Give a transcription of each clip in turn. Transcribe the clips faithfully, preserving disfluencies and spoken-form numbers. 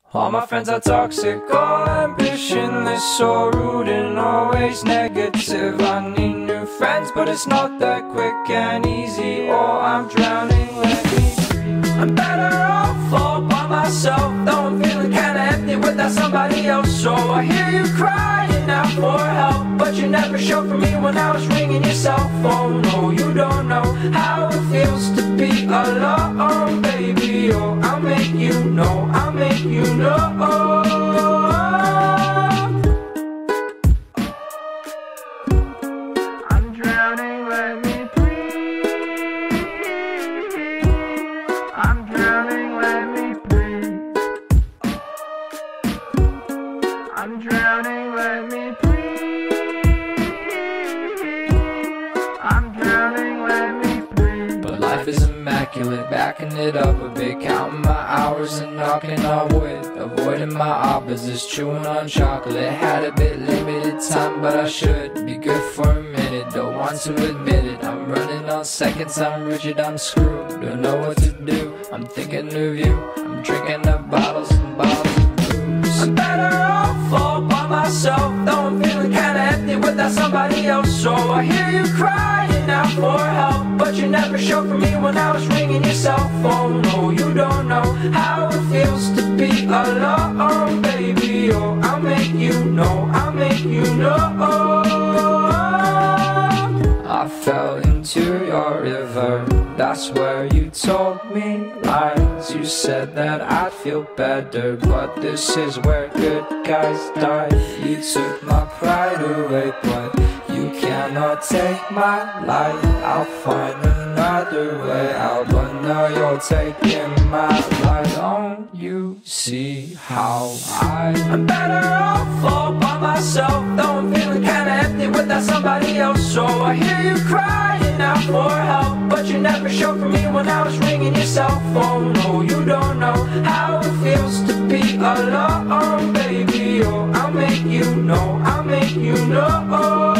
All my friends are toxic, all ambitionless, so rude and always negative. I need new friends, but it's not that quick and easy, or I'm drowning, let me breathe. I'm better off all by myself, though I'm feeling kinda empty without somebody else. So I hear you crying out for help, but you never showed for me when I was ringing your cell phone. No, you don't know how it feels to be alone, baby. Oh, I'll make you know, I'll make you know. I'm drowning, let me breathe. I'm drowning, let me breathe. I'm drowning, let me breathe. I'm drowning, let me breathe. But life is immaculate, backing it up a bit, counting my hours and knocking on wood, avoiding my opposites, chewing on chocolate. Had a bit limited time, but I should be good for a minute. Don't want to admit it, I'm running on seconds, I'm rigid, I'm screwed. Don't know what to do, I'm thinking of you. I'm drinking up bottles and bottles of booze. I'm better off all by myself, though I'm feeling kinda empty without somebody else. So I hear you crying out for help, but you never showed for me when I was ringing your cell phone. No, you don't know how it feels to be alone, baby. Oh, I'll make you know, I'll make you know. I fell into your river, that's where you told me lies. You said that I'd feel better, but this is where good guys die. You took my pride away, but you cannot take my life. I'll find another way out, but now you're taking my life. Don't you see how I I'm better off all by myself, though I'm feeling kinda empty without somebody else. So I hear you crying out for help, but you never showed for me when I was ringing your cell phone. No, you don't know how it feels to be alone, baby. Oh, I'll make you know, I'll make you know.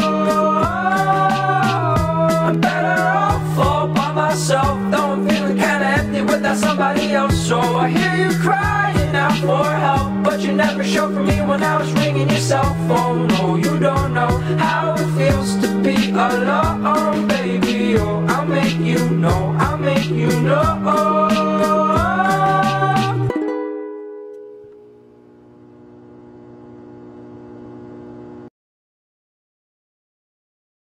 I'm better off all by myself, though I'm feeling kinda empty without somebody else. So I hear you crying out for help, but you never showed for me when I was ringing your cell phone. No, you don't know how it feels to be alone, baby. Oh, I'll make you know, I'll make you know.